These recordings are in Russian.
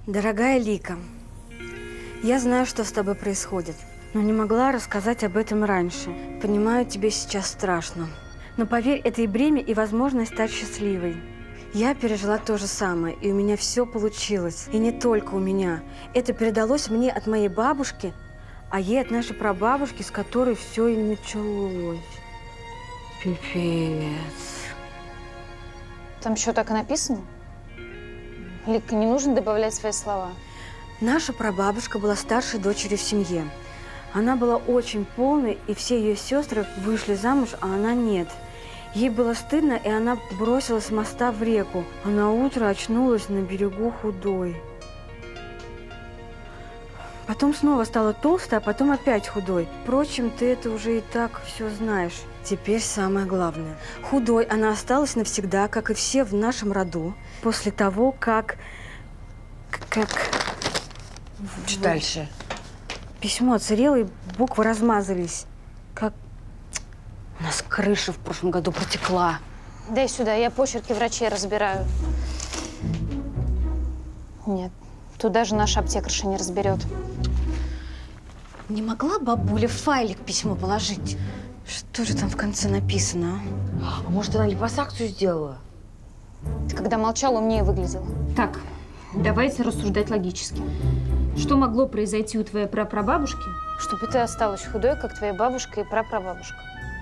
Дорогая Лика, я знаю, что с тобой происходит, но не могла рассказать об этом раньше. Понимаю, тебе сейчас страшно. Но поверь, это и бремя, и возможность стать счастливой. Я пережила то же самое, и у меня все получилось. И не только у меня. Это передалось мне от моей бабушки, а ей от нашей прабабушки, с которой все и началось. Пипец. Там еще так и написано? Лика, не нужно добавлять свои слова. Наша прабабушка была старшей дочерью в семье. Она была очень полной, и все ее сестры вышли замуж, а она нет. Ей было стыдно, и она бросилась с моста в реку. А на утро очнулась на берегу худой. Потом снова стала толстой, а потом опять худой. Впрочем, ты это уже и так все знаешь. Теперь самое главное. Худой она осталась навсегда, как и все в нашем роду, после того, как... Что дальше? Письмо отсырело, и буквы размазались. Как... У нас крыша в прошлом году протекла. Дай сюда, я почерки врачей разбираю. Нет, тут даже наша аптекарша не разберет. Не могла бабуля в файлик письмо положить? Что же там в конце написано, А может, она липосакцию сделала? Ты когда молчал, умнее выглядела. Так, давайте рассуждать логически. Что могло произойти у твоей прапрабабушки? Чтобы ты осталась худой, как твоя бабушка и прапрабабушка.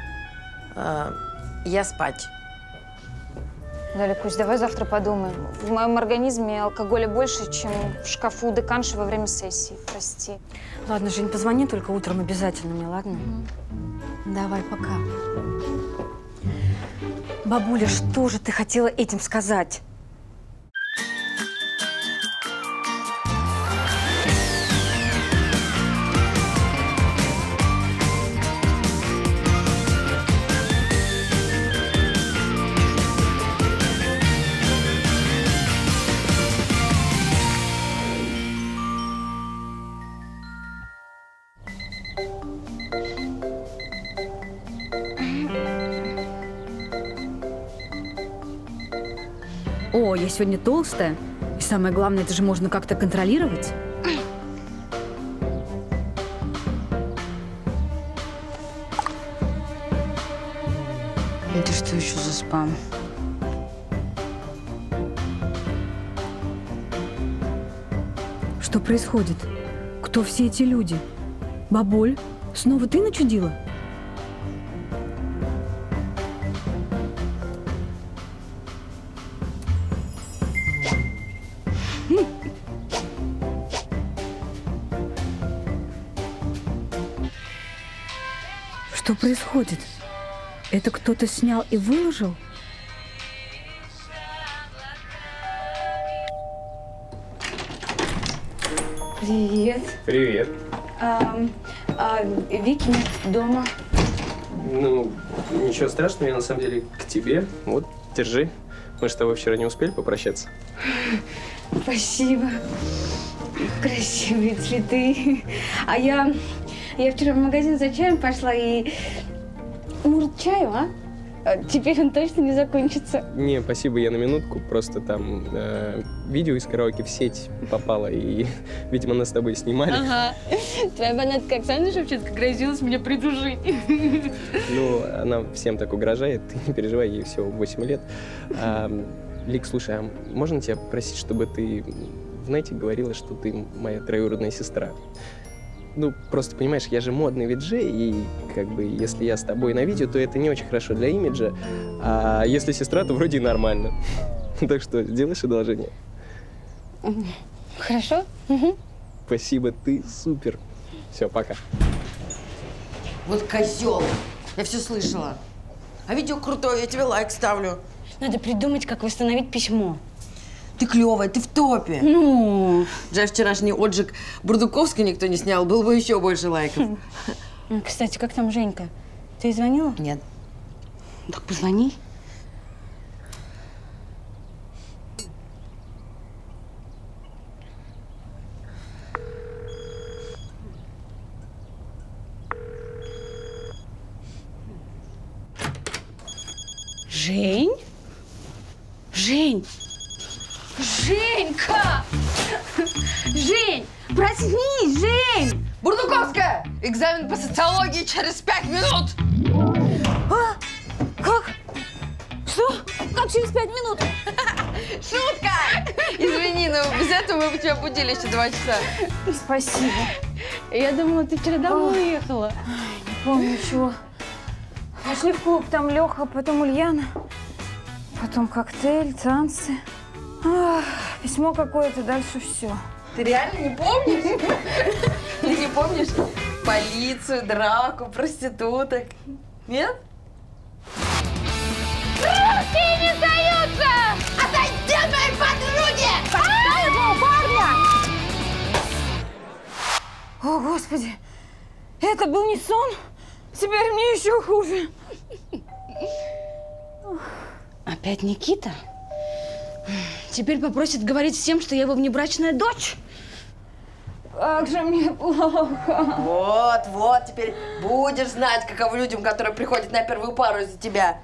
Я спать. Да, Ликусь, давай завтра подумаем. В моем организме алкоголя больше, чем в шкафу у деканши во время сессии. Прости. Ладно, Жень, позвони только утром обязательно мне, ладно? Давай, пока. Бабуля, что же ты хотела этим сказать? О, я сегодня толстая. И самое главное, это же можно как-то контролировать. Это что еще за спам? Что происходит? Кто все эти люди? Бабуль, снова ты начудила? Что происходит? Это кто-то снял и выложил? Привет. Привет. Вики нет дома. Ну, ничего страшного, я на самом деле к тебе. Вот, держи. Мы с тобой вчера не успели попрощаться. Спасибо. Красивые цветы. А я вчера в магазин за чаем пошла и... Может, чаю, а? Теперь он точно не закончится. Не, спасибо, я на минутку. Просто там видео из караоке в сеть попало, и, видимо, нас с тобой снимали. Ага. Твоя фанатка Оксана Шевченко грозилась меня придушить. Ну, она всем так угрожает, ты не переживай, ей всего 8 лет. Лик, слушай, а можно тебя просить, чтобы ты, знаете, говорила, что ты моя троюродная сестра? Ну, просто, понимаешь, я же модный виджей, и как бы, если я с тобой на видео, то это не очень хорошо для имиджа, а если сестра, то вроде и нормально. Так что, сделаешь одолжение? Хорошо. Спасибо, ты супер. Все, пока. Вот козел. Я все слышала. А видео крутое, я тебе лайк ставлю. Надо придумать, как восстановить письмо. Ты клевая, ты в топе. Ну. Жаль, вчерашний отжиг Бурдуковской никто не снял, было бы еще больше лайков. Кстати, как там Женька? Ты ей звонила? Нет. Так позвони. Жень? Жень! Женька! Проснись, Жень! Бурдуковская! Экзамен по социологии через 5 минут! А? Как? Что? Как через 5 минут? Шутка! Извини, но без этого мы бы тебя будили еще 2 часа. Спасибо. Я думала, ты вчера домой уехала. Не помню чего. Пошли в клуб, там Леха, потом Ульяна. Потом коктейль, танцы. Ах, письмо какое-то, дальше все. Ты реально не помнишь? Ты не помнишь полицию, драку, проституток? Нет? Руки не сдаются! Отойди от моей подруги! Этого парня! О, Господи! Это был не сон? Теперь мне еще хуже. Опять Никита? Теперь попросит говорить всем, что я его внебрачная дочь? Как же мне плохо. Вот, теперь будешь знать, каково людям, которые приходят на первую пару из-за тебя.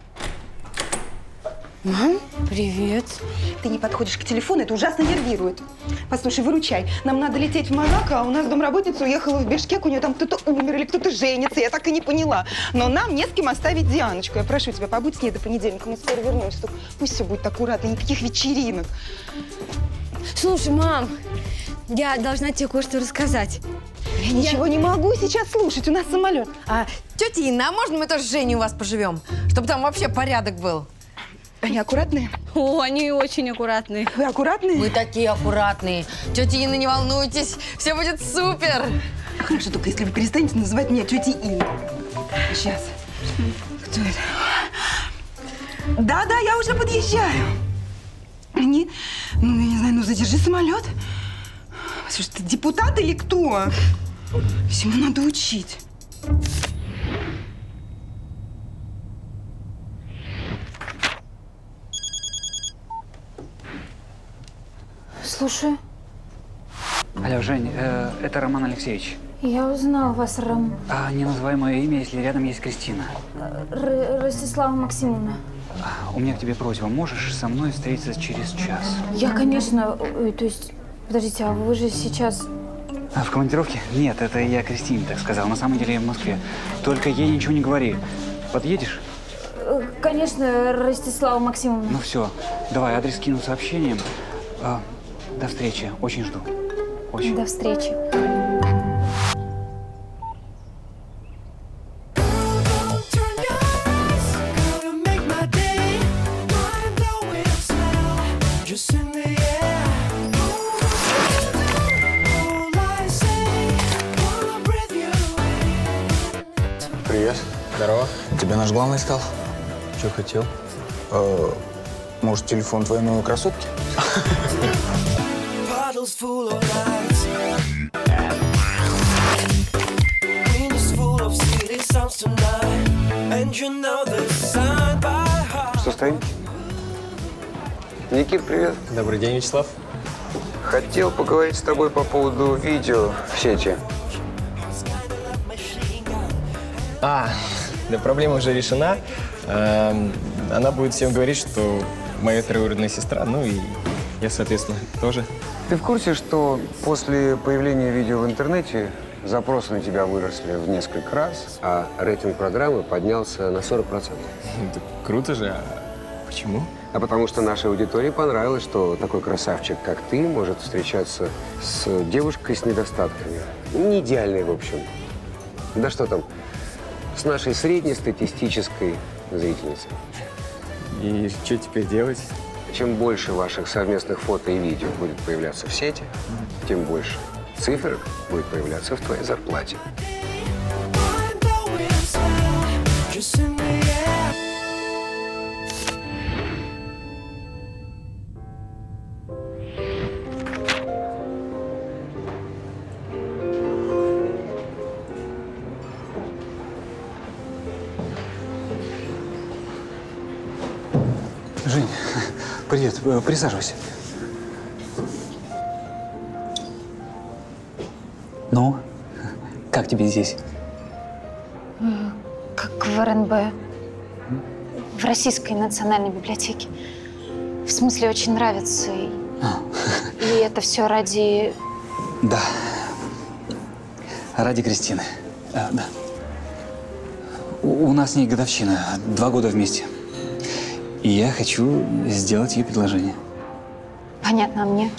Мам, привет. Ты не подходишь к телефону, это ужасно нервирует. Послушай, выручай. Нам надо лететь в Монако, а у нас домработница уехала в Бишкек, у нее там кто-то умер или кто-то женится, я так и не поняла. Но нам не с кем оставить Дианочку. Я прошу тебя, побудь с ней до понедельника, мы скоро вернемся. Только пусть все будет аккуратно, никаких вечеринок. Слушай, мам, я должна тебе кое-что рассказать. Я ничего не могу сейчас слушать, у нас самолет. Тетя Инна, а можно мы тоже с Женей у вас поживем? Чтобы там вообще порядок был. Они аккуратные? О, они очень аккуратные. Вы аккуратные? Мы такие аккуратные. Тетя Инна, не волнуйтесь, все будет супер. Хорошо, только если вы перестанете называть меня тетей Инной. Сейчас. Кто это? Да, я уже подъезжаю. Они, я не знаю, задержи самолет. Слушай, ты депутат или кто? Всему надо учить. Слушаю. Алло, Жень, это Роман Алексеевич. Я узнал вас, Не называй мое имя, если рядом есть Кристина. Ростислава Максимовна. У меня к тебе просьба. Можешь со мной встретиться через час? Я, конечно, то есть, подождите, а вы же сейчас… В командировке? Нет, это я Кристине так сказал. На самом деле я в Москве. Только ей ничего не говори. Подъедешь? Конечно, Ростислава Максимовна. Ну все, давай, адрес кину сообщением. До встречи. Очень жду. Очень. До встречи. Привет. Здорово. Тебя наш главный искал? Что хотел? Может, телефон твоей новой красотки? Что стоим? Никит, привет. Добрый день, Вячеслав. Хотел поговорить с тобой по поводу видео в сети. Да, проблема уже решена. Она будет всем говорить, что моя троюродная сестра, ну и я, соответственно, тоже. Ты в курсе, что после появления видео в интернете запросы на тебя выросли в несколько раз, а рейтинг программы поднялся на 40%? Это круто же. А почему? А потому что нашей аудитории понравилось, что такой красавчик, как ты, может встречаться с девушкой с недостатками. Не идеальной, в общем. Да что там, с нашей среднестатистической зрительницей. И что теперь делать? Чем больше ваших совместных фото и видео будет появляться в сети, тем больше цифр будет появляться в твоей зарплате. Жень, привет. Присаживайся. Ну, как тебе здесь? Как в РНБ. В Российской национальной библиотеке. В смысле, очень нравится. И это все ради… Да, Ради Кристины. Да. У нас с ней годовщина. 2 года вместе. И я хочу сделать ей предложение. Понятно, а мне?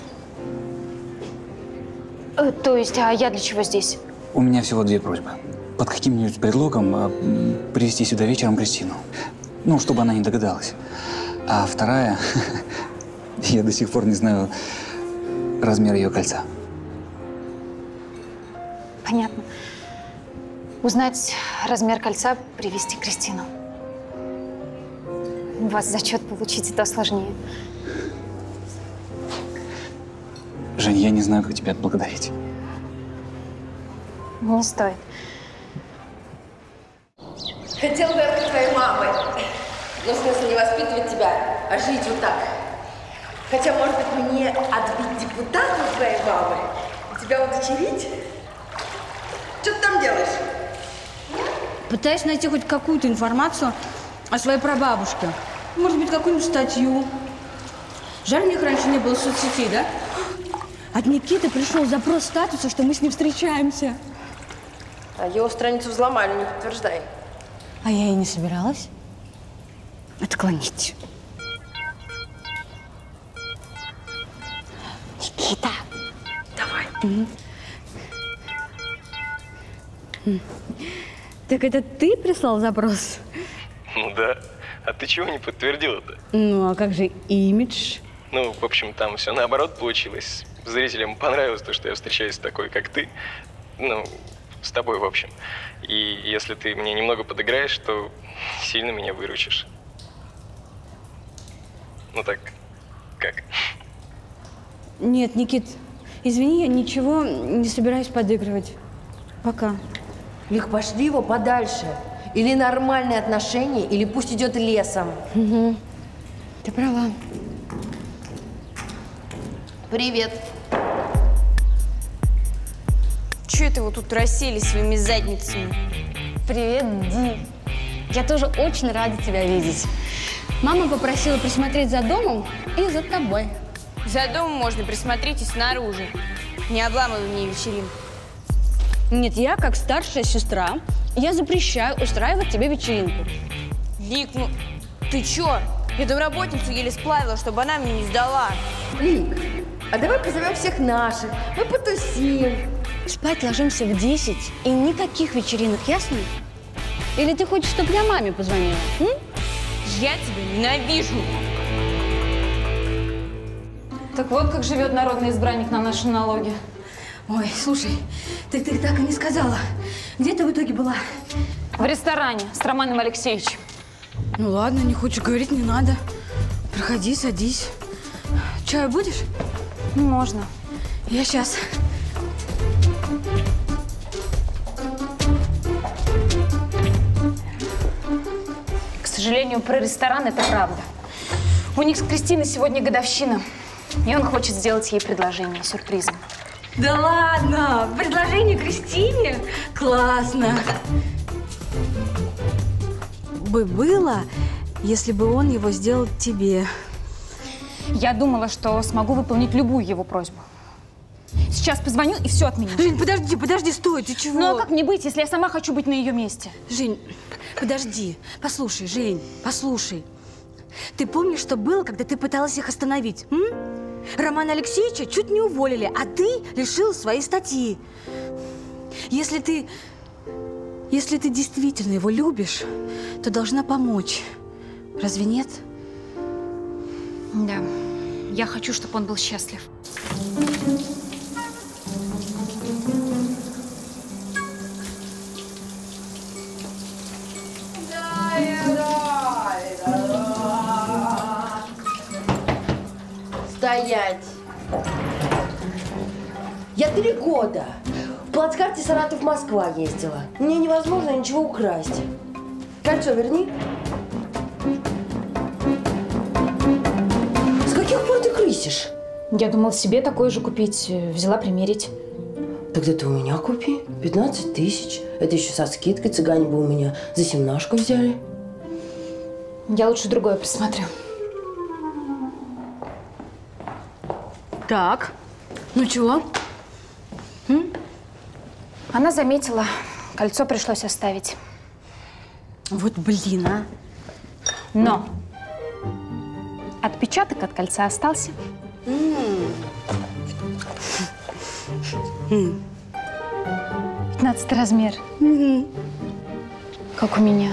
То есть, а я для чего здесь? У меня всего 2 просьбы. Под каким-нибудь предлогом привезти сюда вечером Кристину. Ну, чтобы она не догадалась. А вторая, я до сих пор не знаю размер ее кольца. Понятно. Узнать размер кольца, привезти Кристину. У вас зачет получить это сложнее. Жень, я не знаю, как тебя отблагодарить. Не стоит. Хотел бы я быть твоей мамой. Но в смысле не воспитывать тебя, а жить вот так. Хотя, может быть, мне отбить депутата твоей мамы и тебя удочерить? Что ты там делаешь? Пытаюсь найти хоть какую-то информацию о своей прабабушке. Может быть, какую-нибудь статью. Жаль, у них раньше не было соцсетей, да? От Никиты пришел запрос статуса, что мы с ним встречаемся. А его страницу взломали, не подтверждай. А я и не собиралась отклонить. Никита. Давай. Так это ты прислал запрос? Ну да. А ты чего не подтвердила-то? Ну, а как же имидж? Ну, в общем, там все наоборот получилось. Зрителям понравилось то, что я встречаюсь с такой, как ты. Ну, с тобой, в общем. И если ты мне немного подыграешь, то сильно меня выручишь. Ну так, как? Нет, Никит, извини, я ничего не собираюсь подыгрывать. Пока. Лих, пошли его подальше. Или нормальные отношения, или пусть идет лесом. Угу. Ты права. Привет. Че это вы тут расселись своими задницами? Привет, Ди. Я тоже очень рада тебя видеть. Мама попросила присмотреть за домом и за тобой. За домом можно присмотреть и снаружи. Не обламывай мне вечеринку. Нет, я как старшая сестра, я запрещаю устраивать тебе вечеринку. Лик, ну ты чё? Я домработницу еле сплавила, чтобы она мне не сдала. Лик, а давай позовем всех наших, мы потусим. Спать ложимся в 10 и никаких вечеринок, ясно? Или ты хочешь, чтобы я маме позвонила? Я тебя ненавижу. Так вот, как живет народный избранник на наши налоги. Ой, слушай, ты так и не сказала. Где ты в итоге была? В ресторане с Романом Алексеевичем. Ну ладно, не хочешь говорить, не надо. Проходи, садись. Чаю будешь? Можно. Я сейчас. К сожалению, про ресторан это правда. У них с Кристиной сегодня годовщина. И он хочет сделать ей предложение сюрпризом. Да ладно! Предложение Кристине? Классно! Бы было, если бы он его сделал тебе. Я думала, что смогу выполнить любую его просьбу. Сейчас позвоню и все отменю. Жень, подожди, стой, ты чего? Ну а как мне быть, если я сама хочу быть на ее месте? Жень, подожди, послушай, Жень, послушай. Ты помнишь, что было, когда ты пыталась их остановить? Романа Алексеевича чуть не уволили, а ты лишила своей статьи. Если ты действительно его любишь, то должна помочь. Разве нет? Да, я хочу, чтобы он был счастлив. Стоять! Я 3 года в плацкарте Саратов-Москва ездила. Мне невозможно ничего украсть. Кольцо верни. С каких пор ты крысишь? Я думала себе такое же купить. Взяла примерить. Тогда ты у меня купи. 15 000. Это еще со скидкой. Цыгане бы у меня за 17 взяли. Я лучше другое присмотрю. Так, ну чего? Она заметила, кольцо пришлось оставить. Вот блин, а. Но отпечаток от кольца остался. 15 размер. Как у меня.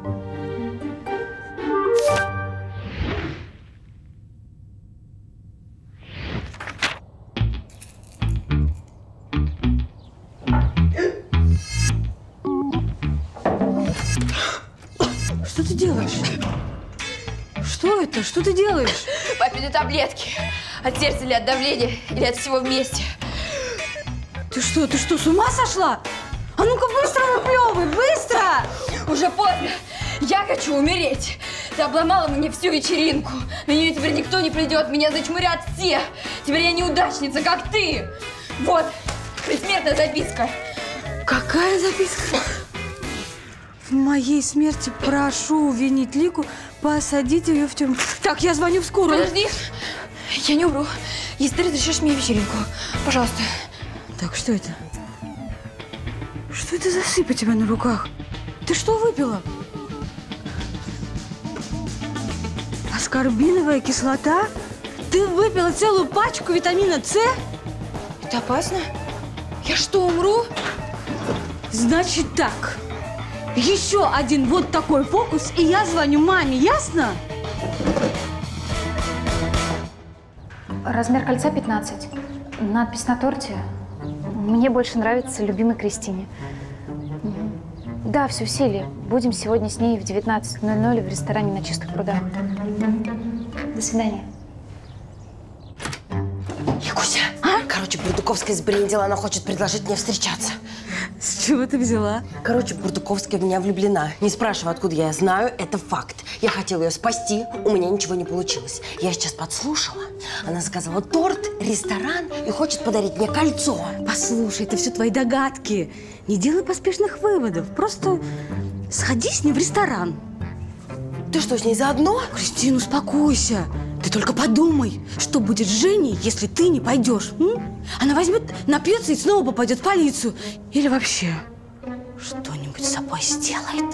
Что ты делаешь? Что это? Что ты делаешь? Папины таблетки. От сердца или от давления, или от всего вместе. Ты что, с ума сошла? А ну-ка быстро выплевывай, быстро! Уже поздно. Я хочу умереть. Ты обломала мне всю вечеринку. На нее теперь никто не придет. Меня зачмырят все. Теперь я неудачница, как ты. Вот, предсмертная записка. Какая записка? В моей смерти прошу винить Лику, посадить ее в тюрьму. Так, я звоню в скорую. Подожди. Я не умру, если ты разрешишь мне вечеринку. Пожалуйста. Так, что это? Что это за сыпь у тебя на руках? Ты что выпила? Аскорбиновая кислота? Ты выпила целую пачку витамина С? Это опасно? Я что, умру? Значит так. Еще один вот такой фокус, и я звоню маме, ясно? Размер кольца 15. Надпись на торте. Мне больше нравится любимой Кристине. Да, все в силе. Будем сегодня с ней в 19:00 в ресторане на Чистых прудах. До свидания. Якуся, короче, Бурдуковская сбрендила, она хочет предложить мне встречаться. С чего ты взяла? Короче, Бурдуковская в меня влюблена. Не спрашивай, откуда я знаю, это факт. Я хотела ее спасти, у меня ничего не получилось. Я сейчас подслушала. Она заказала торт, ресторан и хочет подарить мне кольцо. Послушай, это все твои догадки. Не делай поспешных выводов. Просто сходи с ней в ресторан. Ты что, с ней заодно? Кристина, успокойся. Ты только подумай, что будет с Женей, если ты не пойдешь. Она возьмет, напьется и снова попадет в полицию. Или вообще что-нибудь с собой сделает.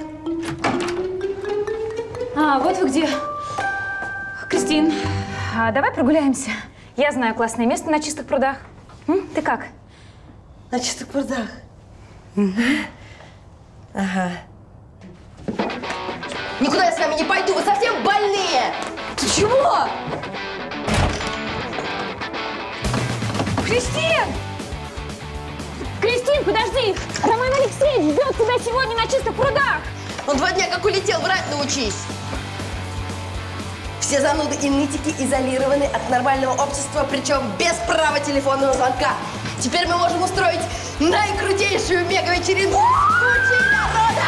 А, вот вы где. Кристин, давай прогуляемся. Я знаю классное место на Чистых прудах. Ты как? На Чистых прудах? Ага. Никуда я с вами не пойду, вы совсем больные! Ты чего? Кристин! Кристин, подожди! Роман Алексеевич ждет тебя сегодня на Чистых прудах! Он 2 дня как улетел, врать научись! Все зануды и нытики изолированы от нормального общества, причем без права телефонного звонка. Теперь мы можем устроить наикрутейшую мега-вечеринку в куче народа!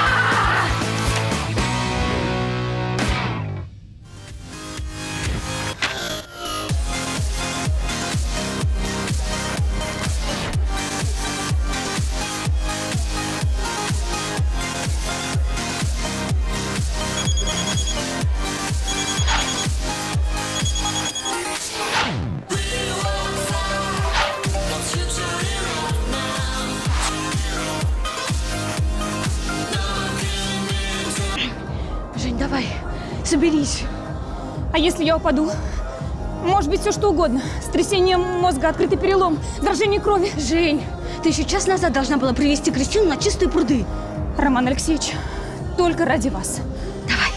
Давай, соберись. А если я упаду? Может быть, все что угодно. Сотрясение мозга, открытый перелом, заражение крови. Жень, ты еще час назад должна была привезти Кристину на Чистые пруды. Роман Алексеевич, только ради вас. Давай.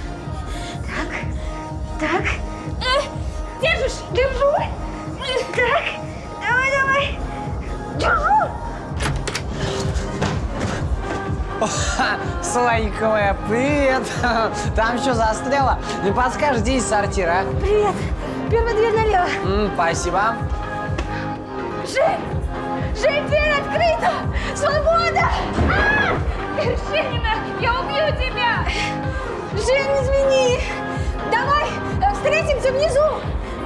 Так. Держишь? Держу. Так, давай. Держу. Слайковая, привет! Там что, застряла? Не подскажешь, где есть сортир, а? Привет! Первая дверь налево. Спасибо. Жень, дверь открыта! Свобода! Вершинина, я убью тебя! Жень, извини. Давай, встретимся внизу!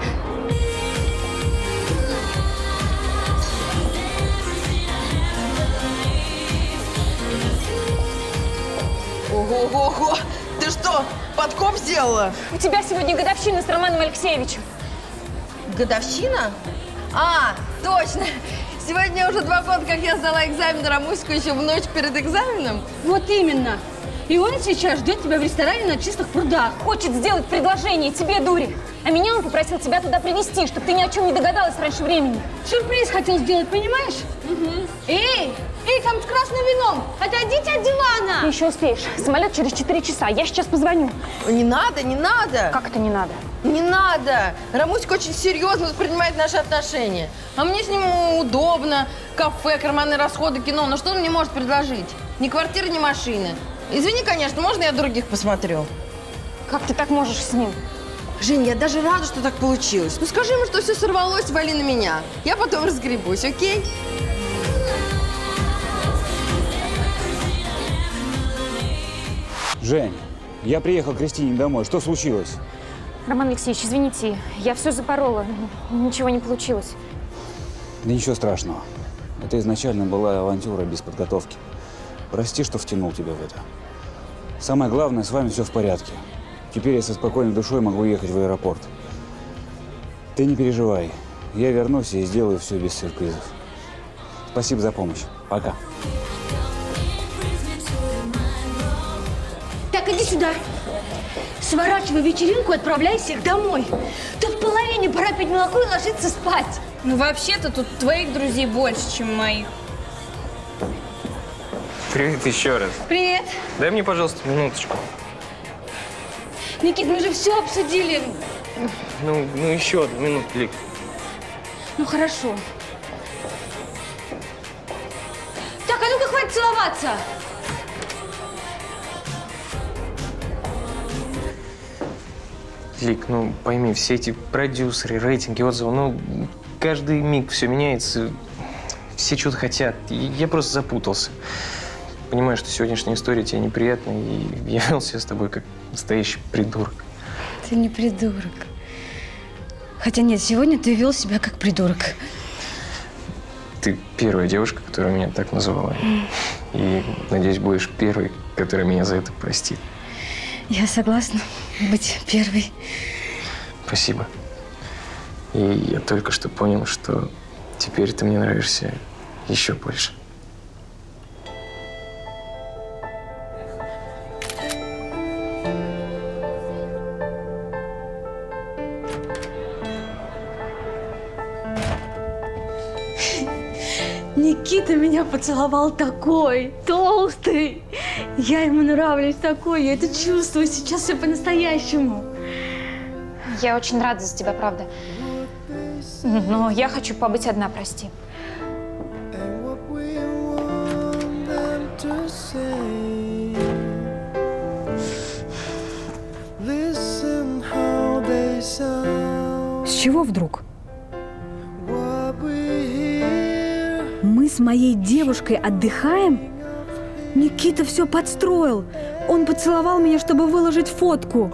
Ого-го! Ты что, подкоп сделала? У тебя сегодня годовщина с Романом Алексеевичем. Годовщина? А, точно! Сегодня уже 2 года, как я сдала экзамен на Рамуську еще в ночь перед экзаменом. Вот именно. И он сейчас ждет тебя в ресторане на Чистых прудах. Хочет сделать предложение тебе, дури. А меня он попросил тебя туда привезти, чтобы ты ни о чем не догадалась раньше времени. Сюрприз хотел сделать, понимаешь? Угу. Эй, там с красным вином. Отойдите от дивана. Ты еще успеешь. Самолет через 4 часа. Я сейчас позвоню. Не надо, не надо. Как это не надо? Не надо. Рамуська очень серьезно воспринимает наши отношения. А мне с ним удобно. Кафе, карманные расходы, кино. Но что он мне может предложить? Ни квартиры, ни машины. Извини, конечно, можно я других посмотрю? Как ты так можешь с ним? Жень, я даже рада, что так получилось. Ну скажи ему, что все сорвалось, вали на меня. Я потом разгребусь, окей? Жень, я приехал к Кристине домой. Что случилось? Роман Алексеевич, извините, я все запорола. Ничего не получилось. Да ничего страшного. Это изначально была авантюра без подготовки. Прости, что втянул тебя в это. Самое главное, с вами все в порядке. Теперь я со спокойной душой могу ехать в аэропорт. Ты не переживай. Я вернусь и сделаю все без сюрпризов. Спасибо за помощь. Пока. Так, иди сюда. Сворачивай вечеринку и отправляйся их домой. Тут половине пора пить молоко и ложиться спать. Ну, вообще-то тут твоих друзей больше, чем моих. Привет еще раз. Привет. Дай мне, пожалуйста, минуточку. Никит, мы же все обсудили. Ну еще одну минуту, Лик. Ну, хорошо. Так, а ну-ка, хватит целоваться. Лик, ну пойми, все эти продюсеры, рейтинги, отзывы, ну каждый миг все меняется, все что-то хотят. Я просто запутался. Понимаю, что сегодняшняя история тебе неприятна, и я вел себя с тобой как настоящий придурок. Ты не придурок. Хотя нет, сегодня ты вел себя как придурок. Ты первая девушка, которая меня так называла. И, надеюсь, будешь первой, которая меня за это простит. Я согласна быть первой. Спасибо. И я только что понял, что теперь ты мне нравишься еще больше. Никита меня поцеловал такой, толстый. Я ему нравлюсь такой, я это чувствую. Сейчас все по-настоящему. Я очень рада за тебя, правда. Но я хочу побыть одна, прости. С чего вдруг? Мы с моей девушкой отдыхаем? Никита все подстроил. Он поцеловал меня, чтобы выложить фотку.